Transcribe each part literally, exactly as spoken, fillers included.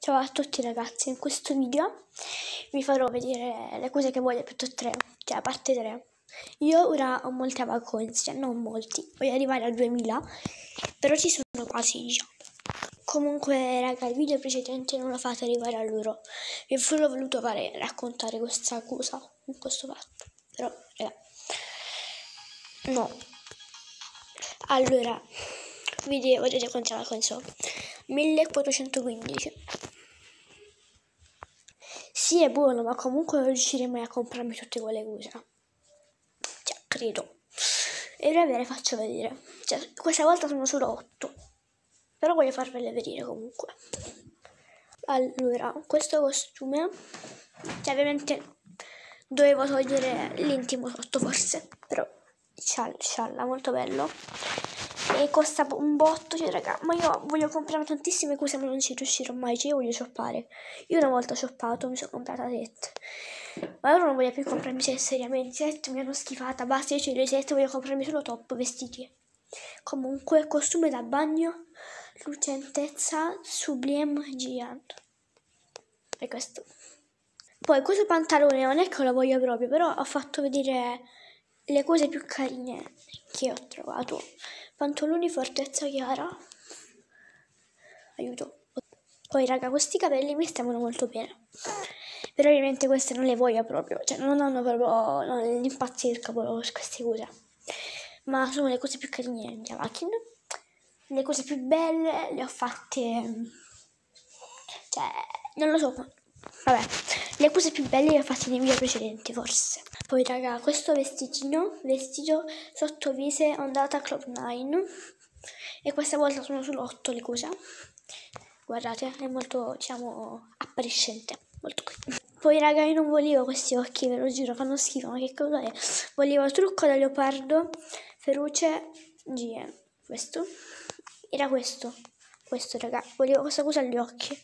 Ciao a tutti ragazzi, in questo video vi farò vedere le cose che voglio per tutte tre, cioè a parte tre. Io ora ho molti avacoins, cioè non molti, voglio arrivare a duemila, però ci sono quasi, diciamo. Comunque raga, il video precedente non lo fate arrivare a loro, vi ho solo voluto fare, raccontare questa cosa, in questo fatto, però raga, no. Allora, video, vedete quanti avacoins ho? millequattrocentoquindici. Sì, è buono, ma comunque non riuscirei mai a comprarmi tutte quelle cose. Cioè, credo. E ora ve le faccio vedere. Cioè, questa volta sono solo otto. Però voglio farvele vedere comunque. Allora, questo costume. Cioè, ovviamente dovevo togliere l'intimo sotto forse. Però, scialla, molto bello. E costa un botto, cioè raga, ma io voglio comprare tantissime cose ma non ci riuscirò mai, cioè io voglio shoppare. Io una volta ho shoppato, mi sono comprata set, ma ora non voglio più comprarmi set seriamente, set mi hanno schifata, basta, io c'ho le set, voglio comprarmi solo top, vestiti. Comunque, costume da bagno, lucentezza, Sublime Giant. E questo. Poi questo pantalone non è che lo voglio proprio, però ho fatto vedere le cose più carine che ho trovato. Pantaloni fortezza chiara. Aiuto. Poi raga, questi capelli mi stavano molto bene. Però ovviamente queste non le voglio proprio. Cioè non hanno proprio non l'impazzirca proprio su queste cose. Ma sono le cose più carine di Avakin. Le cose più belle le ho fatte. Cioè, non lo so. Vabbè, le cose più belle le ho fatte nei video precedenti, forse. Poi raga, questo vestitino, vestito sottovise ondata Cloud nine. E questa volta sono solo otto le cose. Guardate, è molto, diciamo, appariscente. Molto qui. Poi raga, io non volevo questi occhi, ve lo giuro, fanno schifo, ma che cosa è? Volevo trucco da leopardo, feroce, G E. Questo. Era questo. Questo raga, volevo questa cosa agli occhi.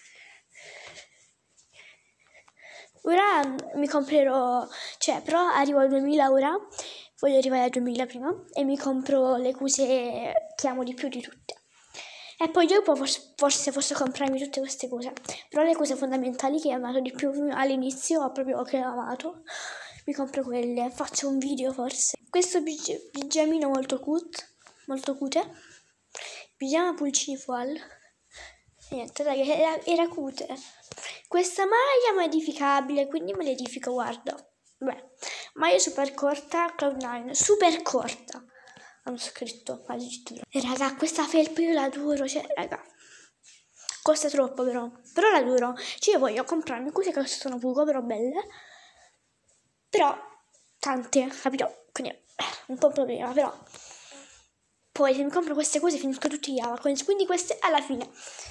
Ora mi comprerò, cioè però arrivo a duemila ora, voglio arrivare a duemila prima e mi compro le cose che amo di più di tutte. E poi dopo forse, forse posso comprarmi tutte queste cose, però le cose fondamentali che ho amato di più all'inizio, proprio che ho amato, mi compro quelle, faccio un video forse. Questo pig- pigiamino molto cute, molto cute, pigiama pulcini foil, niente dai, era, era cute. Questa maglia è modificabile, quindi me l'edifico, guarda. Beh, maglia super corta, Cloud nine, super corta. Hanno scritto, addirittura. E raga, questa felpa io l'adoro, cioè, raga. Costa troppo però, però l'adoro. Cioè io voglio comprarmi cose che costano poco, però belle. Però, tante, capito? Quindi, un po' un problema, però. Poi se mi compro queste cose finisco tutti gli avacoins, quindi queste alla fine.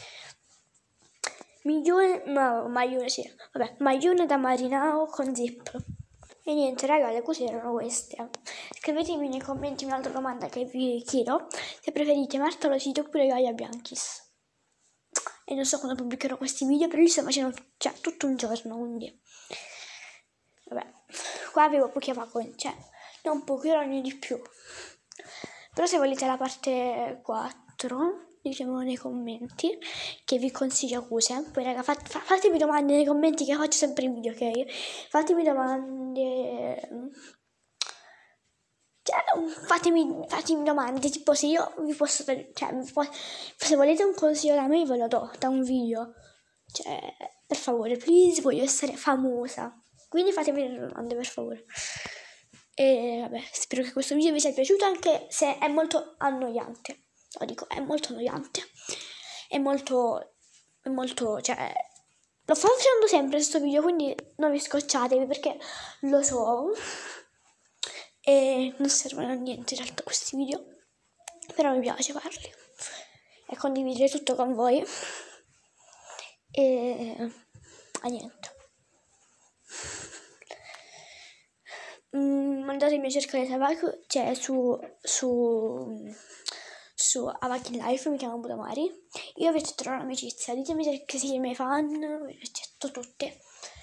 Migliore, no, maglione, sì, vabbè, maglione da marinao con zip. E niente, raga, le cose erano queste. Scrivetemi nei commenti un'altra domanda che vi chiedo, se preferite Marta Rosito oppure Gaia Bianchis. E non so quando pubblicherò questi video, però li sto facendo, cioè, tutto un giorno, quindi. Vabbè, qua avevo pochi avacoin, cioè, non pochi, erano di più. Però se volete la parte quattro, ditemelo nei commenti, che vi consiglio cose. Poi raga, fat, fatemi domande nei commenti, che faccio sempre i video, ok? Fatemi domande. Cioè, fatemi, fatemi domande, tipo se io vi posso, cioè, se volete un consiglio da me ve lo do, da un video. Cioè, per favore, please, voglio essere famosa. Quindi fatemi le domande, per favore. E vabbè, spero che questo video vi sia piaciuto, anche se è molto annoiante. Lo dico, è molto annoiante. È molto, è molto, cioè, lo sto facendo sempre questo video, quindi non vi scocciatevi perché lo so. E non servono a niente in realtà questi video, però mi piace farli e condividere tutto con voi. E a niente. Mm, mandatemi a cercare Avakin, cioè su su su Avakin Life, mi chiamo Budamari. Io vi accetterò un'amicizia, ditemi che siete i miei fan, vi accetto tutte.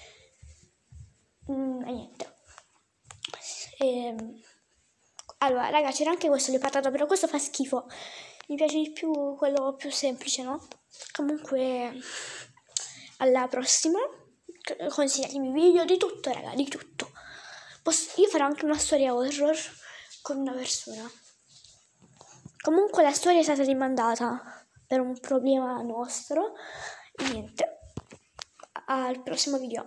Mm, e niente. E, allora, raga, c'era anche questo leopardo, però questo fa schifo. Mi piace di più quello più semplice, no? Comunque, alla prossima, consigliatemi video di tutto, raga, di tutto. Posso, io farò anche una storia horror con una persona. Comunque la storia è stata rimandata per un problema nostro e niente, al prossimo video.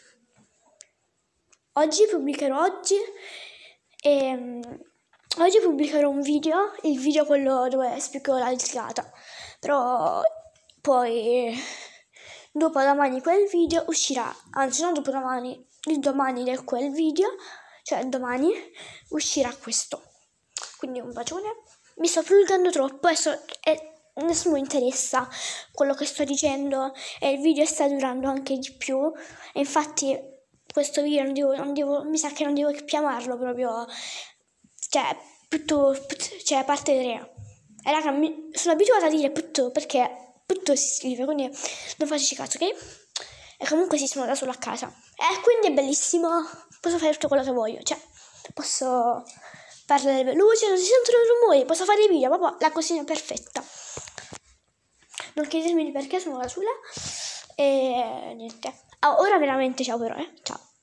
Oggi pubblicherò oggi e oggi pubblicherò un video, il video quello dove spiego la litigata, però poi dopo domani quel video uscirà, anzi non dopo domani, il domani di quel video, cioè domani uscirà questo. Quindi un bacione, mi sto prolungando troppo e, so, e nessuno interessa quello che sto dicendo e il video sta durando anche di più e infatti questo video non devo, non devo, mi sa che non devo chiamarlo proprio, cioè, putto, putto, cioè parte tre. E raga, mi, sono abituata a dire putto perché putto si scrive, quindi non faccio caso, ok? E comunque si sono da solo a casa. E quindi è bellissimo, posso fare tutto quello che voglio, cioè, posso parlare veloce, non si sentono rumori, posso fare i video, proprio la cosina perfetta. Non chiedetemi perché sono da sola e niente. Oh, ora veramente ciao però, eh, ciao.